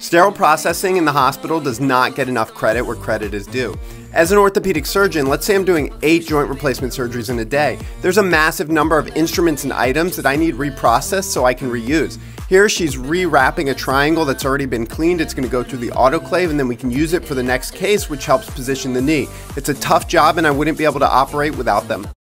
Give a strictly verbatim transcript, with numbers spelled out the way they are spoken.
Sterile processing in the hospital does not get enough credit where credit is due. As an orthopedic surgeon, let's say I'm doing eight joint replacement surgeries in a day. There's a massive number of instruments and items that I need reprocessed so I can reuse. Here she's re-wrapping a triangle that's already been cleaned. It's going to go through the autoclave and then we can use it for the next case, which helps position the knee. It's a tough job and I wouldn't be able to operate without them.